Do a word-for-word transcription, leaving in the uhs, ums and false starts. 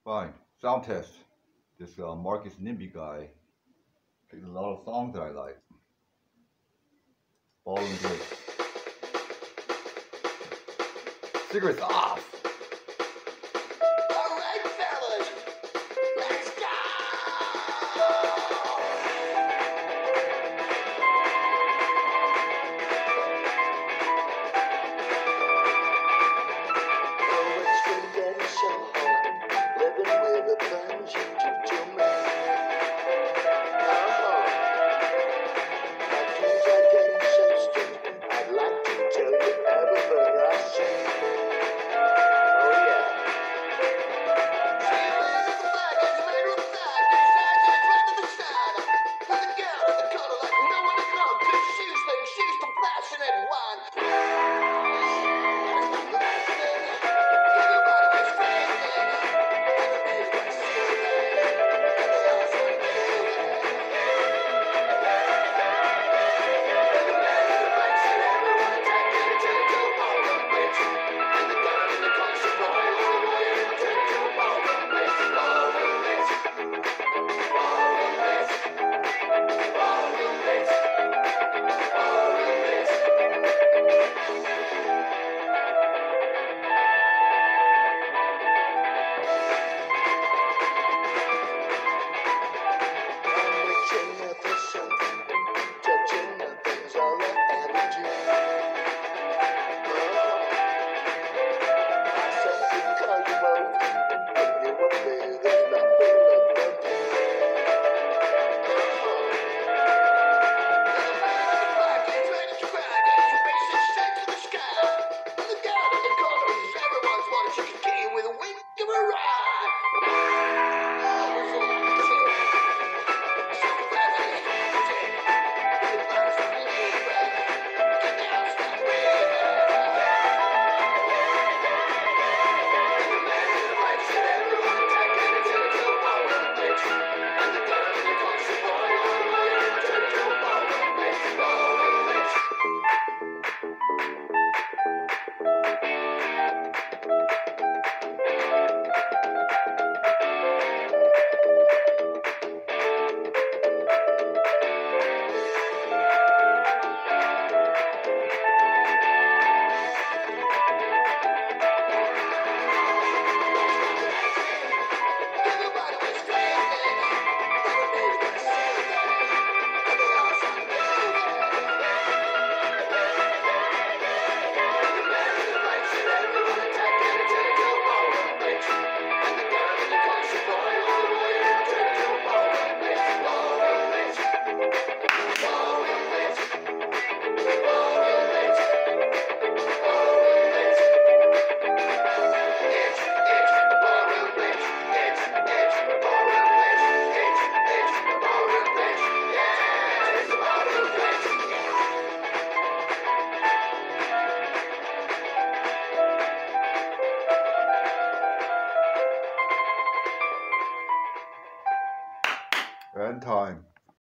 Fine. Sound test. This uh, Marcus Nimby guy picked a lot of songs that I like. Ballroom Blitz. Cigarettes off! Alright, fellas, let's go! Oh, it's been getting so hard, living with the things you do to me. Oh, my dreams are getting so stupid, I'd like to tell you everything I see. Oh, yeah. See you later, the flag is made of side, these eyes are right to the side. And the girl in the color like no one to come, cause she's the, she's the passionate one. With a wink of a ride.